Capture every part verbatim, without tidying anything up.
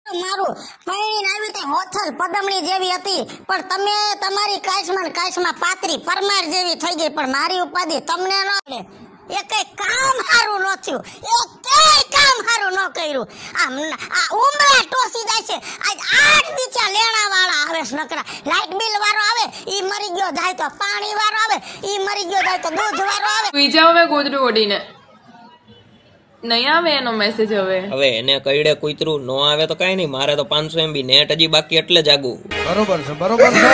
મારું પૈણીને આવી તે હોથલ પદમણી જેવી હતી, પણ તમે તમારી કાશમાં કાશમાં પાતરી પરમાર જેવી થઈ ગઈ, પણ મારી ઉપાધિ તમને ન મળે. એકે કામ હારું ન થયું, એકેય કામ હારું ન કર્યું. આમ આ ઉમરા ટોસી જાય છે. આજ આઠ દીચા લેણા વાળા આવે છે નકરા. લાઈટ બિલ વાળો આવે ઈ મરી ગયો જાય તો, પાણી વાળો આવે ઈ મરી ગયો જાય તો, દૂધ વાળો આવે. બીજા હવે ગોદડું ઓડીને નહીં આવે એનો મેસેજ. હવે હવે એને કઈડે કુતરું નો આવે તો કઈ નહીં, મારે તો પાંચસો એમબી નેટ હજી બાકી એટલે જાગું. बरोबर से बरोबर से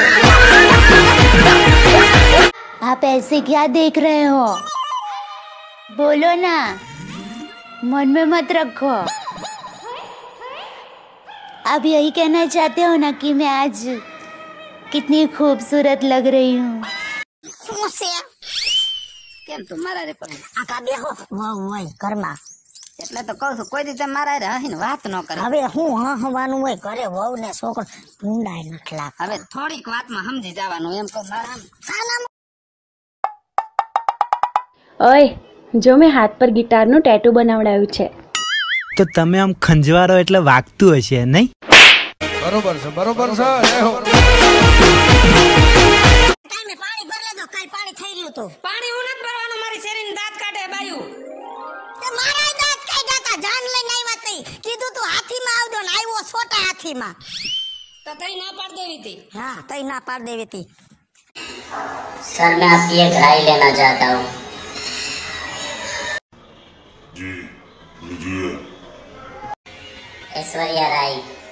आप ऐसे क्या देख रहे हो? बोलो ना, मन में मत रखो. आप यही कहना चाहते हो ना कि मैं आज कितनी खूबसूरत लग रही हूँ. કેમ તું મારા રે પણ આ કા બેહો વહુ હોય ઘરમાં, એટલે તો કહું છું કોઈ રીતે મારા રે હહીને વાત ન કરે. હવે હું હા હવાનું હોય ઘરે વહુ ને છોકરો ભૂંડાય નથી લાગ. હવે થોડીક વાતમાં સમજી જવાનું એમ કહું. મારા સાના ઓય જો મેં હાથ પર ગિટારનું ટેટુ બનાવડાવ્યું છે. તો તમે આમ ખંજવારો એટલે વાગતું હશે નહીં? बरोबर से बरोबर से ટાઈમે પાણી ભર લેજો. કાઈ પાણી થઈ રહ્યું તો પાણી હું નથી ભરવાનું. મારી શેરીની દાંત કાઢે બાયું. તે મારા દાંત કાઢ્યા તા, જાન લઈને આવ્યા તઈ. કીધું તું હાથીમાં આવજો ને આવ્યો છોટા હાથીમાં. તો તઈ ના પાડ દેવી હતી. હા તઈ ના પાડ દેવી હતી. सर मैं आपकी एक राय लेना चाहता हूँ. जी लीजिए. ऐश्वर्या राय.